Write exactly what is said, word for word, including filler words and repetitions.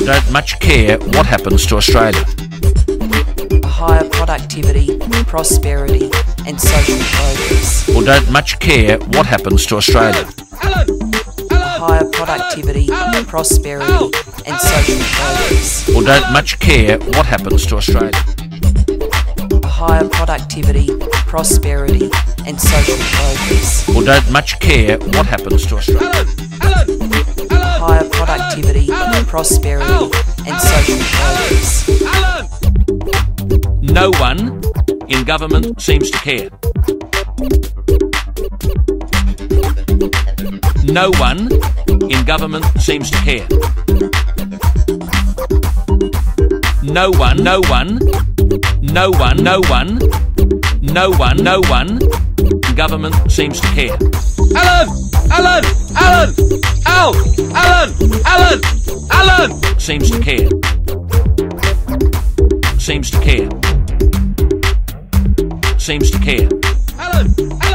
don't much care what happens to Australia. Higher productivity, prosperity and social progress. Or don't much care what happens to Australia. Higher productivity, prosperity and social progress. Or don't much care what happens to Australia. Higher productivity, prosperity and social progress. Or don't much care what happens to Australia. Higher productivity, prosperity and social progress. No one in government seems to care. No one in government seems to care. No one, no one, no one, no one, no one, no one in government seems to care. Alan! Alan! Alan! Al! Alan! Alan! Alan! Seems to care. Seems to care. Seems to care. Alan!